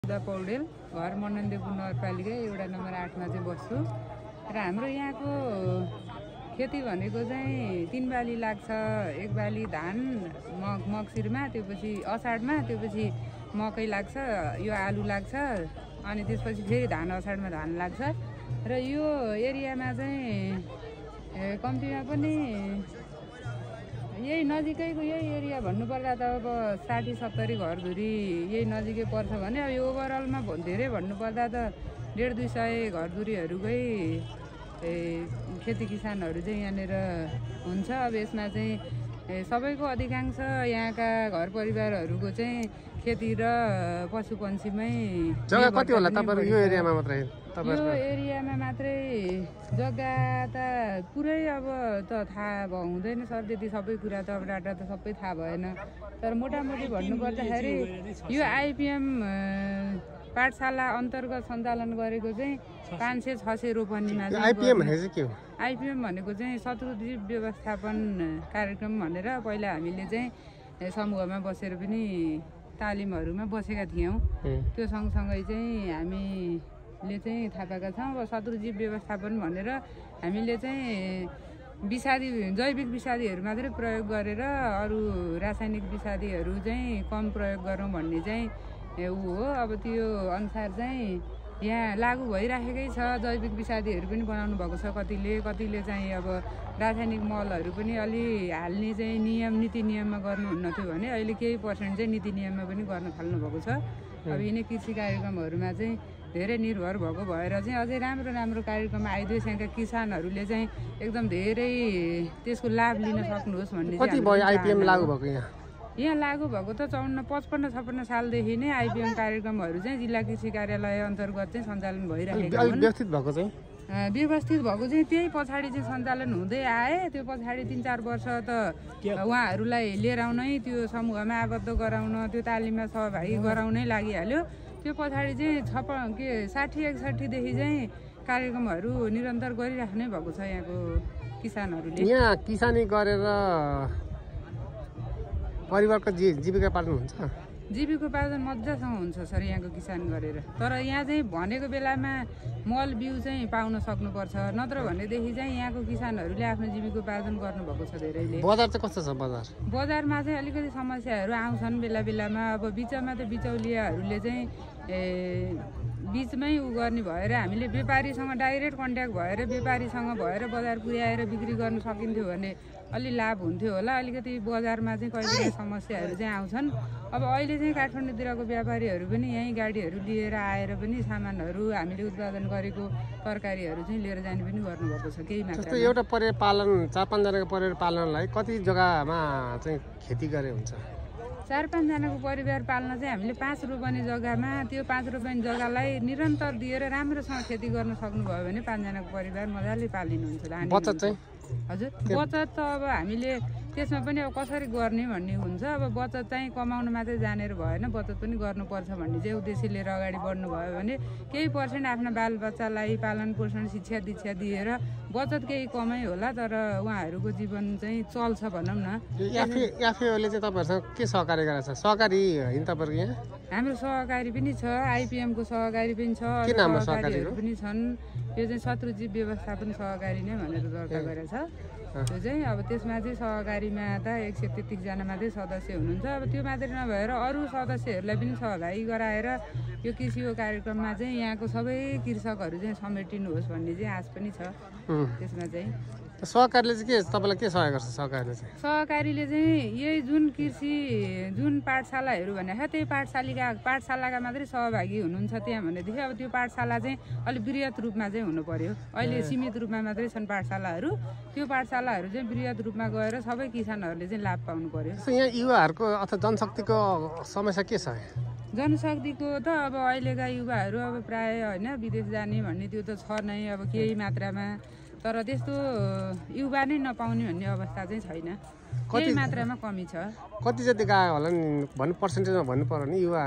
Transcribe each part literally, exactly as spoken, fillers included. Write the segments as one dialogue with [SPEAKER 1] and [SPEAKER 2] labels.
[SPEAKER 1] पौडेल घर मननदेवपुर नगरपालिका एउटा नम्बर आठमा चाहिँ बस्छु र हाम्रो यहाँको खेती भनेको चाहिँ तीन बाली लाग्छ। एक बाली धान मग मगसिरमा, त्यसपछि असाढमा, त्यसपछि मकै लाग्छ, यो आलु लाग्छ, अनि त्यसपछि फेरि धान असाढमा धान लाग्छ। र यो एरियामा चाहिँ कम्तीमा पनि यही नजिकैको यही एरिया भन्नुपर्दा त अब साठी सत्तरी घरधुरी यही नजिकै पर्छ भने अब यो ओभरअलमा धेरै भन्नुपर्दा त डेढ दुई सय घरधुरीहरूकै खेती किसानहरू चाहिँ यहाँनिर हुन्छ। अब यसमा चाहिँ सबैको अधिकांश यहाँका घर परिवारहरूको चाहिँ खेती र पशुपन्छीमै
[SPEAKER 2] जग्गा कति होला तपाईहरु यो एरियामा मात्रै?
[SPEAKER 1] यो एरियामा मात्रै जग्गा त पुरै अब त थाहा भयो हुँदैन सर, त्यति सबै कुरा त अब डाटा त सबै थाहा भएन। तर मोटामोटी भन्नुपर्दाखेरि यो आइपिएम पाठशाला अन्तर्गत सञ्चालन गरेको चाहिँ पाँच सय छ सय रोपनीमा
[SPEAKER 2] आइपिएम भनेको के हो?
[SPEAKER 1] आइपिएम भनेको चाहिँ शत्रुजीव व्यवस्थापन कार्यक्रम भनेर पहिला हामीले चाहिँ समूहमा बसेर पनि तालिमहरूमा बसेका थियौँ। त्यो सँगसँगै चाहिँ हामीले चाहिँ थाहा पाएका छौँ अब शत्रुजीव व्यवस्थापन भनेर हामीले चाहिँ विषादी जैविक विषादीहरू मात्रै प्रयोग गरेर अरू रासायनिक विषादीहरू चाहिँ कम प्रयोग गरौँ भन्ने चाहिँ ऊ हो। अब त्यो अनुसार चाहिँ यहाँ लागू भइराखेकै छ। जैविक विषादीहरू पनि बनाउनु भएको छ कतिले, कतिले चाहिँ अब रासायनिक मलहरू पनि अलि हाल्ने चाहिँ नियम नीति नियममा गर्नुहुन्न थियो भने अहिले केही पर्सेन्ट चाहिँ नीति नियममा पनि गर्न थाल्नु भएको छ। अब यिनै कृषि कार्यक्रमहरूमा चाहिँ धेरै निर्भर भएको भएर चाहिँ अझै राम्रो राम्रो कार्यक्रम आइदियोस्, यहाँका किसानहरूले चाहिँ एकदम धेरै त्यसको लाभ लिन सक्नुहोस् भन्ने।
[SPEAKER 2] कति भयो आइपिएम लागू भएको यहाँ?
[SPEAKER 1] यहाँ लागू भएको त चौन्न पचपन्न छप्पन्न सालदेखि नै आइपिएम कार्यक्रमहरू चाहिँ जिल्ला कृषि कार्यालय अन्तर्गत चाहिँ सञ्चालन भइरहेको हो।
[SPEAKER 2] व्यवस्थित भएको चाहिँ
[SPEAKER 1] व्यवस्थित भएको चाहिँ त्यही पछाडि चाहिँ सञ्चालन हुँदै आए। त्यो पछाडि तिन चार वर्ष त उहाँहरूलाई लिएर आउनै, त्यो समूहमा आबद्ध गराउन, त्यो तालिममा सहभागी गराउनै लागिहाल्यो। त्यो पछाडि चाहिँ छप के साठी एकसठीदेखि चाहिँ कार्यक्रमहरू निरन्तर गरिराख्नै भएको छ यहाँको किसानहरूले।
[SPEAKER 2] यहाँ किसानी गरेर परिवारको जीविका पालन हुन्छ?
[SPEAKER 1] जीविकोपार्जन मजासँग हुन्छ सर यहाँको किसान गरेर। तर यहाँ चाहिँ भनेको बेलामा मल बिउ चाहिँ पाउन सक्नुपर्छ, नत्र भनेदेखि चाहिँ यहाँको किसानहरूले आफ्नो जीविकोपार्जन गर्नुभएको छ धेरैले।
[SPEAKER 2] बजार चाहिँ कस्तो छ? बजार
[SPEAKER 1] बजारमा चाहिँ अलिकति समस्याहरू आउँछन् बेला बेलामा। अब बिचमा त बिचौलियाहरूले चाहिँ बिचमै उ गर्ने भएर हामीले व्यापारीसँग डाइरेक्ट कन्ट्याक्ट भएर व्यापारीसँग भएर बजार पुर्याएर बिक्री गर्न सकिन्थ्यो भने अलि लाभ हुन्थ्यो होला। अलिकति बजारमा चाहिँ कहिले समस्याहरू चाहिँ आउँछन्। अब अहिले चाहिँ काठमाडौँतिरको व्यापारीहरू पनि यहीँ गाडीहरू लिएर आएर पनि सामानहरू हामीले उत्पादन गरेको तरकारीहरू चाहिँ लिएर जाने पनि गर्नुभएको छ केही मात्रामा।
[SPEAKER 2] एउटा परिवार पालन चार पाँचजनाको परिवार पालनलाई कति जग्गामा चाहिँ खेती गरे हुन्छ?
[SPEAKER 1] चार पाँचजनाको परिवार पाल्न चाहिँ हामीले पाँच रोपनी जग्गामा त्यो पाँच रोपनी जग्गालाई निरन्तर दिएर राम्रोसँग खेती गर्न सक्नुभयो भने पाँचजनाको परिवार मजाले पालिनुहुन्छ।
[SPEAKER 2] बचत चाहिँ
[SPEAKER 1] हजुर बचत त अब हामीले त्यसमा पनि अब कसरी गर्ने भन्ने हुन्छ। अब बचत चाहिँ कमाउनु मात्रै जानेर भएन, बचत पनि गर्नुपर्छ भन्ने चाहिँ उद्देश्य लिएर अगाडि बढ्नुभयो भने केही पर्सेन्ट आफ्ना बालबच्चालाई पालन पोषण शिक्षा दीक्षा दिएर बचत केही कमै होला तर उहाँहरूको जीवन चाहिँ चल्छ भनौँ न।
[SPEAKER 2] एफएओले चाहिँ तपाईँहरूसँग के सहकारी गरेको छ? सहकारी होइन तपाईँहरूको यहाँ?
[SPEAKER 1] हाम्रो सहकारी पनि छ, आइपिएमको सहकारी पनि छ, सहकारीहरू पनि छन्। यो चाहिँ शत्रुजीव व्यवस्थापन सहकारी नै भनेर दर्ता गरेको छ। त्यो चाहिँ अब त्यसमा चाहिँ सहकारीमा त एक सय तेत्तिसजना मात्रै सदस्य हुनुहुन्छ। अब त्यो मात्रै नभएर अरू सदस्यहरूलाई पनि सहभागी गराएर यो कृषिको कार्यक्रममा चाहिँ यहाँको सबै कृषकहरू चाहिँ समेटिनुहोस् भन्ने चाहिँ आश पनि छ। त्यसमा चाहिँ
[SPEAKER 2] सहकारीले चाहिँ के तपाईँलाई के सहयोग गर्छ? सहकारीले चाहिँ
[SPEAKER 1] सहकारीले चाहिँ यही जुन कृषि जुन पाठशालाहरू भनेको त्यही पाठशालिका पाठशालाका मात्रै सहभागी हुनुहुन्छ त्यहाँ भनेदेखि अब त्यो पाठशाला चाहिँ अलिक वृहत रूपमा चाहिँ हुनु पर्यो। अहिले सीमित रूपमा मात्रै छन् पाठशालाहरू। त्यो पाठशालाहरू चाहिँ वृहत रूपमा गएर सबै किसानहरूले चाहिँ लाभ पाउनु पर्यो।
[SPEAKER 2] यहाँ युवाहरूको अथवा जनशक्तिको समस्या के छ?
[SPEAKER 1] जनशक्तिको त अब अहिलेका युवाहरू अब प्राय होइन विदेश जाने भन्ने त्यो त छ नै अब केही मात्रामा, तर त्यस्तो युवा नै नपाउने भन्ने अवस्था चाहिँ छैन, केही मात्रामा कमी छ।
[SPEAKER 2] कति जति गयो होला नि भन्नु पर्सेन्टेजमा भन्नु पर्यो नि युवाहरू?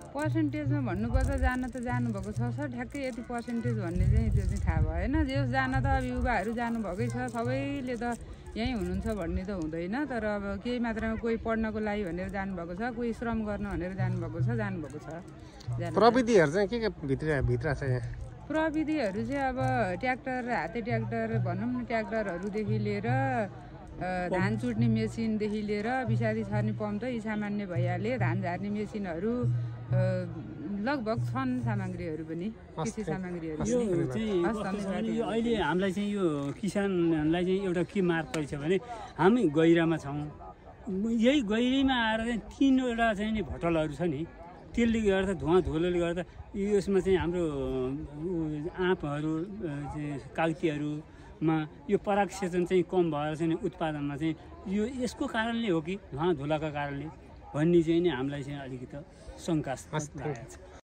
[SPEAKER 1] पर्सेन्टेजमा भन्नुपर्दा जान त जानुभएको छ सर, ठ्याक्कै यति पर्सेन्टेज भन्ने चाहिँ त्यो चाहिँ थाहा भएन। जे होस् जान त अब युवाहरू जानुभएकै छ, सबैले त यहीँ हुनुहुन्छ भन्ने त हुँदैन, तर अब केही मात्रामा कोही पढ्नको लागि भनेर जानुभएको छ, कोही श्रम गर्न भनेर जानुभएको छ, जानुभएको छ।
[SPEAKER 2] प्रविधिहरू चाहिँ के के भित्र भित्र छ यहाँ?
[SPEAKER 1] प्रविधिहरू चाहिँ अब ट्र्याक्टर, हाते ट्र्याक्टर भनौँ न, ट्र्याक्टरहरूदेखि लिएर धान चुट्ने मेसिनदेखि लिएर विषादी छर्ने पम्प त यी सामान्य भइहाले, धान झार्ने मेसिनहरू लगभग छन्, सामग्रीहरू पनि कृषि सामग्रीहरू।
[SPEAKER 3] यो चाहिँ यो अहिले हामीलाई चाहिँ यो किसानलाई चाहिँ एउटा के मार्ग परेछ भने हामी गहिरामा छौँ, यही गहिरीमा आएर चाहिँ तिनवटा चाहिँ नि भटलहरू छ नि, त्यसले गर्दा धुवा धुलोले गर्दा यसमा चाहिँ हाम्रो आँपहरू कागतीहरूमा यो परागसेचन चाहिँ कम भएर चाहिँ उत्पादनमा चाहिँ यो यसको कारणले हो कि धुवा धुलाका कारणले भन्ने चाहिँ नि हामीलाई चाहिँ अलिकति शङ्का लागेको छ।